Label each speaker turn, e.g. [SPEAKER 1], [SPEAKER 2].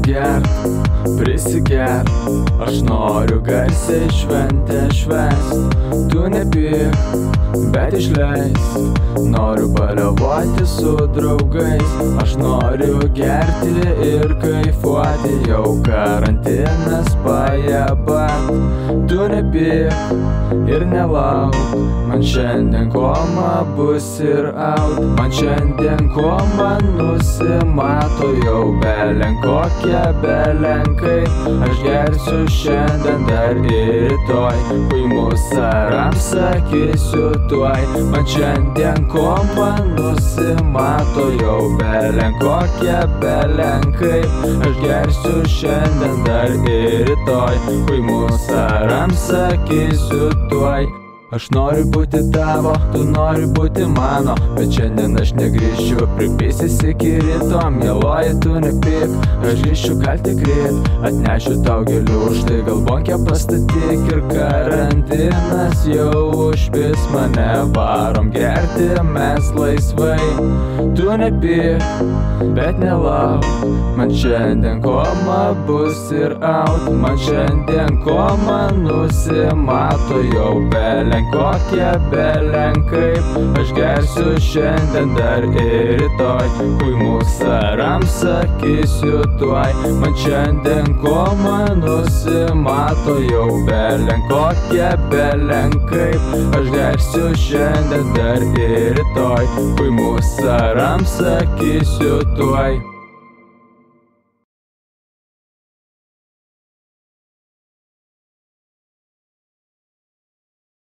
[SPEAKER 1] atsigert, prisigert. Aš noriu garsiai šventę švęst. Tu nepyk, bet išleis. Noriu baliavoti su draugais. Aš noriu gerti ir kaifuoti. Jau karantinas pajebat. Tu nepyk ir nelauk. Man šiandien koma bus ir out. Man šiandien koma nusimato. Jau belenkokie belenkai. Aš gersiu šiandien dar ir rytoj. Puimus arams sakysiu tuoj. Man šiandien koma nusimato. Jau belenkokie belenkai. Aš gersiu šiandien dar ir rytoj. Puimus arams sakysiu tuoj. Aš noriu būti tavo, tu nori būti mano. Bet šiandien aš negrįšiu, pripysis iki ryto. Mieloji, tu nepyk, aš grįšiu gal tik ryt. Atnešiu tau gėlių, štai galvonkę pastatyk. Ir karantinas jau užpis mane. Varom gerti mes laisvai. Tu nepyk, bet nelauk. Man šiandien koma bus ir out. Man šiandien koma nusimato. Jau belenkokie belenkai. Aš gersiu šiandien dar ir rytoj. Puimus arams sakysiu tuoj. Man šiandien koma nusimato. Jau belenkokie belenkai. Aš gersiu šiandien dar ir rytoj. Puimus arams sakysiu tuoj.